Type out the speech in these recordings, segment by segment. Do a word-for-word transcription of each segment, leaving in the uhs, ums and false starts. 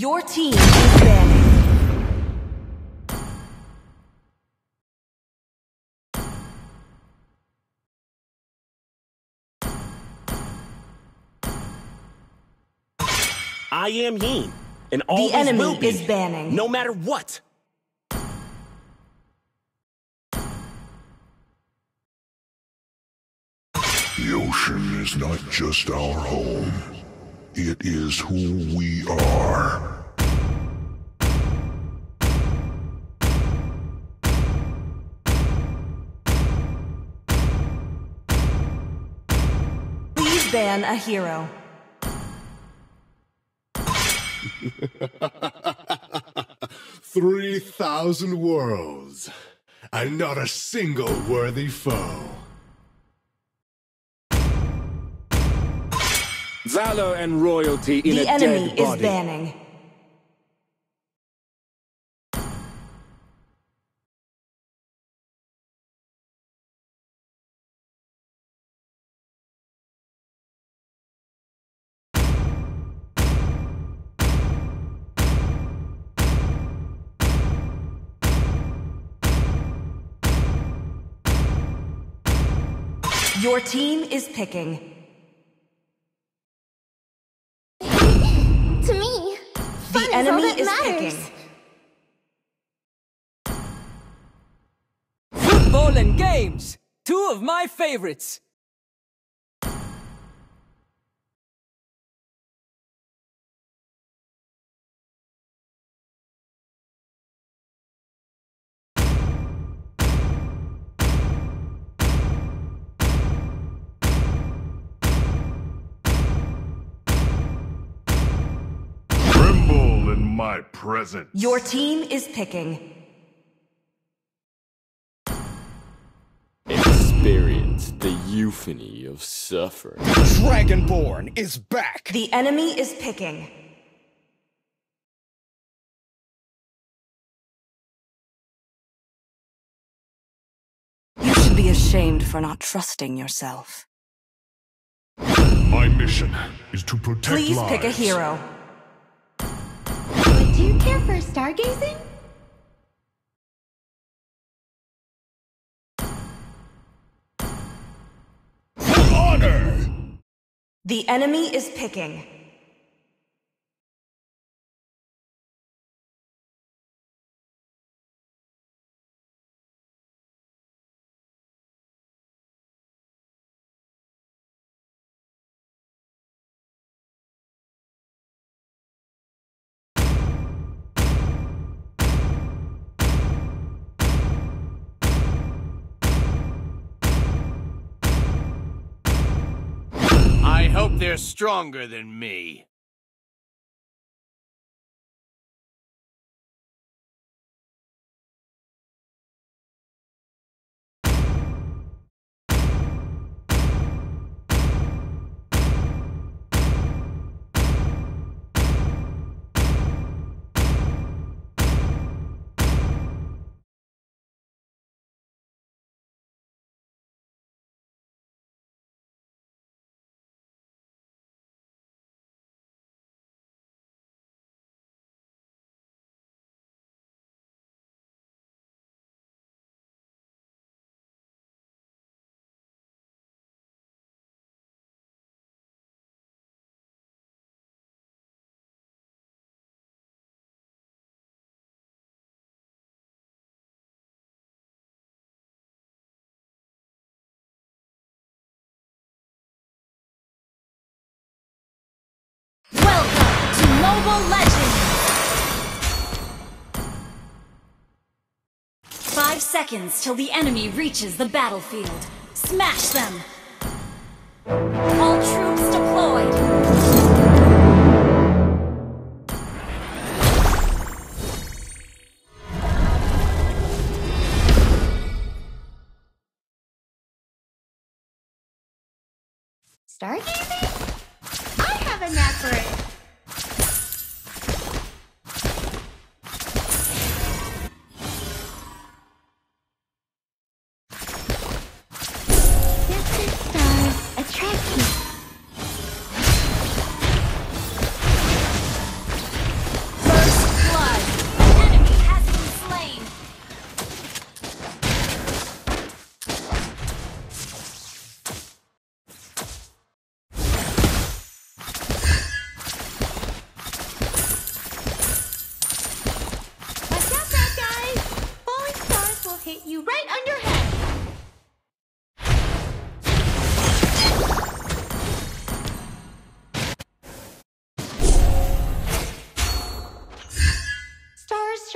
Your team is banning. I am he, and always The enemy will be, is banning. no matter what. The ocean is not just our home. It is who we are. Please ban a hero. Three thousand worlds, and not a single worthy foe. Valor and royalty in The a enemy dead is body. banning. Your team is picking. To me, fun The enemy is, all that is matters. picking. Football and games, two of my favorites. Tremble in my presence. Your team is picking. Experience the euphony of suffering. Dragonborn is back! The enemy is picking. You should be ashamed for not trusting yourself. My mission is to protect Please lives. pick a hero. But do you care for stargazing? For honor! The enemy is picking. I hope they're stronger than me. Welcome to Mobile Legends! Five seconds till the enemy reaches the battlefield. Smash them! All troops deployed! Stargazing? I have a knack for it. Distant stars attract me.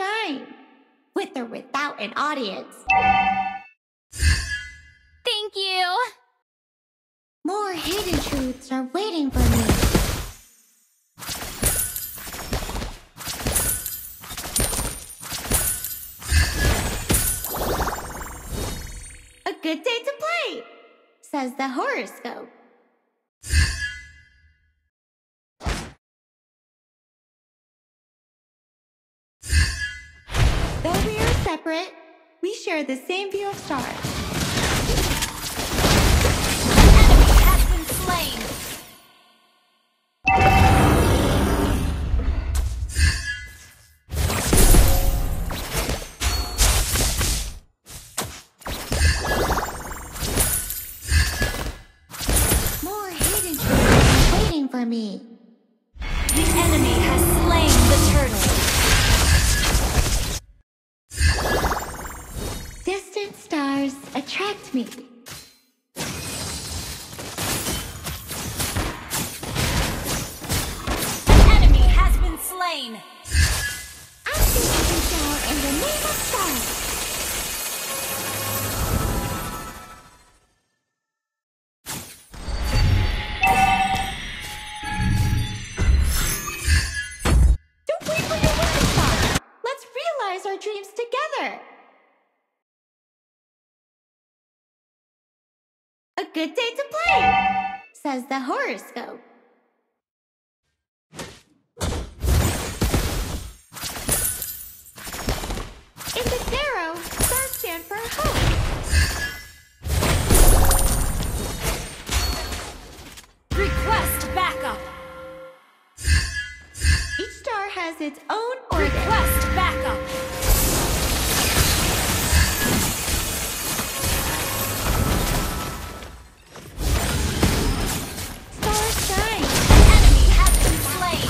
shine. With or without an audience. Thank you. More hidden truths are waiting for me. A good day to play, says the horoscope. Though we are separate, we share the same view of stars. An enemy has been slain. More hidden truths are waiting for me. The enemy has slain the turtle. Distant stars attract me. An enemy has been slain. I'm taking you down in the name of stars. Don't wait for your winning star. Let's realize our dreams together. A good day to play, says the horoscope. In the tarot, stars stand for hope. Request backup. Each star has its own orbit. Request backup. Stars shine. An enemy has been slain.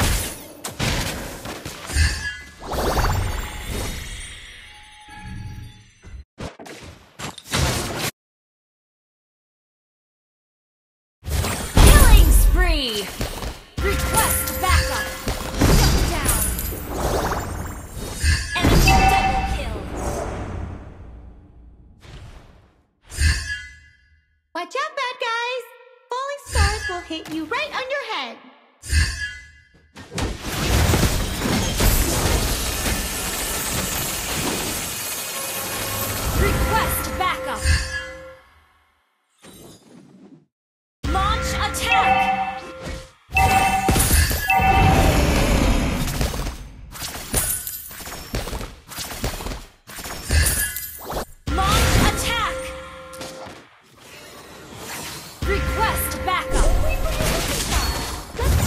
Killing spree. Request backup. Shut down. Enemy double kill. Watch out, bad guys! Falling stars will hit you right on your head. Request backup. Launch attack. Launch attack. Request backup. Wait for your winning star. Let's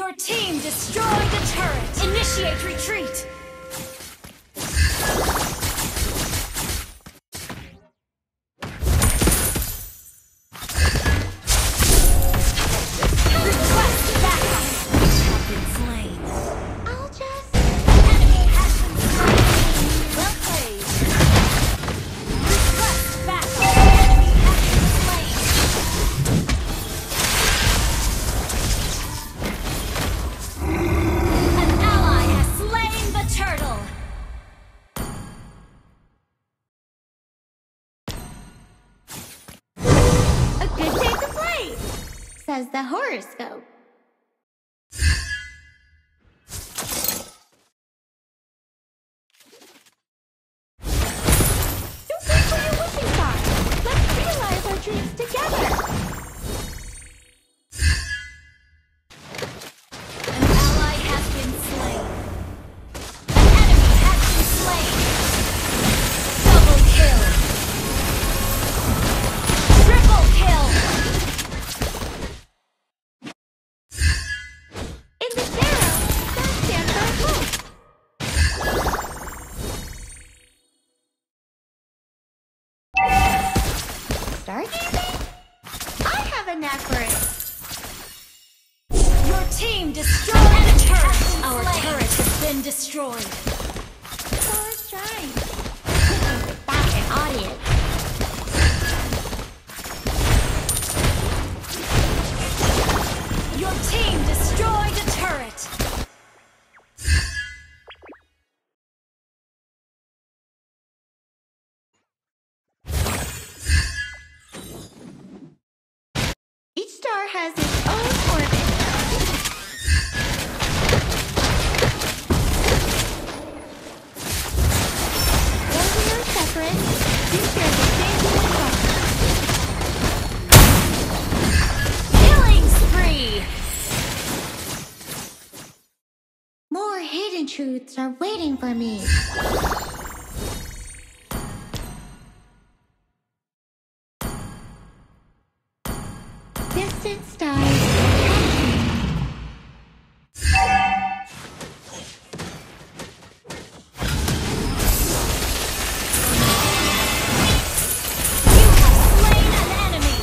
Your team destroyed a turret! Initiate retreat! Request backup! Have been slain. I'll just... Enemy has been slain! Well played! Request backup! Enemy has been slain! An ally has slain the turtle! A good day to play, says the horoscope. Don't wait for your wishing star. Let's realize our dreams together. An ally has been slain. An enemy has been slain. Double kill. Triple kill. In the arrow, that stands our hope. Stargazing? I have a knack for it. Your team destroyed a turret. Our turret has been destroyed. Stars shine. Without an audience. Your team destroyed a turret. Each star has its own orbit. Though we are separate, we share the same blue star. Killing spree. More hidden truths are waiting for me. Distant stars attract me. You have slain an enemy.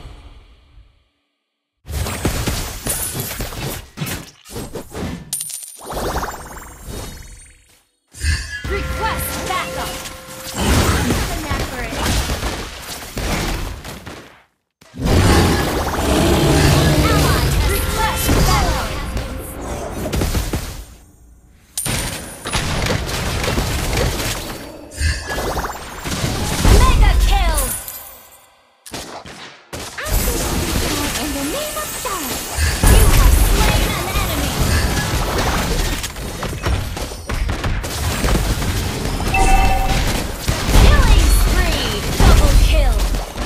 Request backup. I have a knack for it. Ally has request backup. Mega kill. I'm going to be down in the name of stars. You have slain an enemy. Killing spree. Double kill.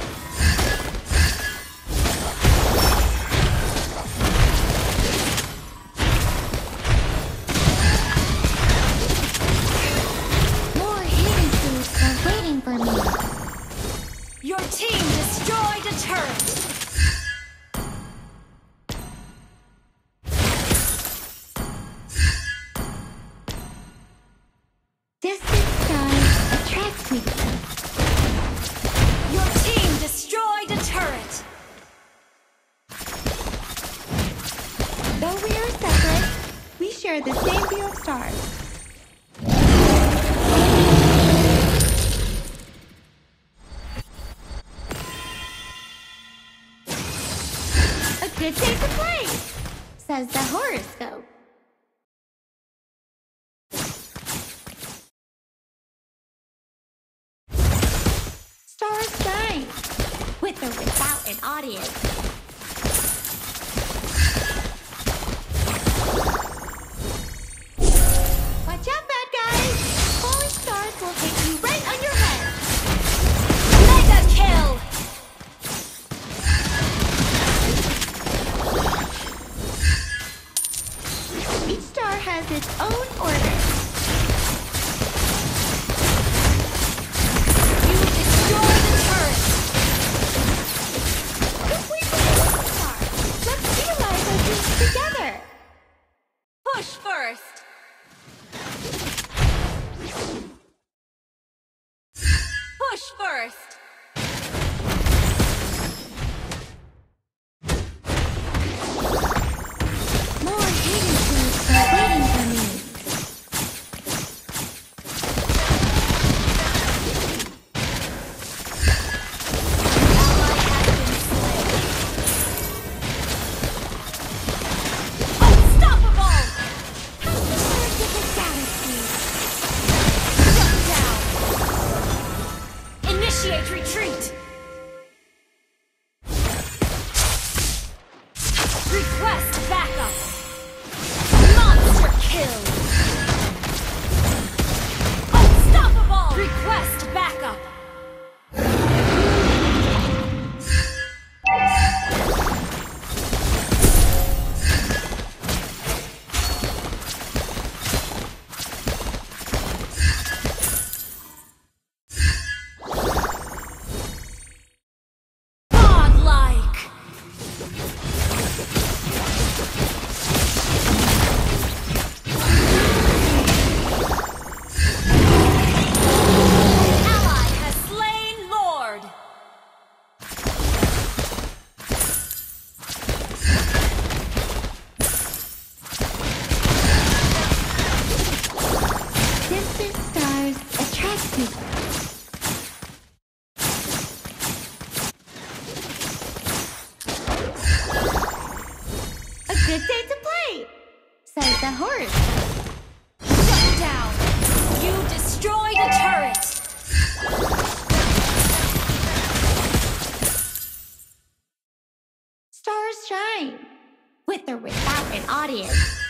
More hidden truths are waiting for me. Your team destroyed a turret. Distant stars attract me. Your team destroyed a turret. Though we are separate, we share the same view of stars. A good day to play, says the horoscope. Stars shine, with or without an audience. Watch out, bad guys! Falling stars will hit you right on your head. Mega kill. Each star has its own orbit. You destroyed the turret. If we were a star, let's realize our dreams together. Request backup. Monster kill. Unstoppable. Request backup. Good day to play, says the horse. Shut down! You destroyed a turret! Stars shine, with or without an audience.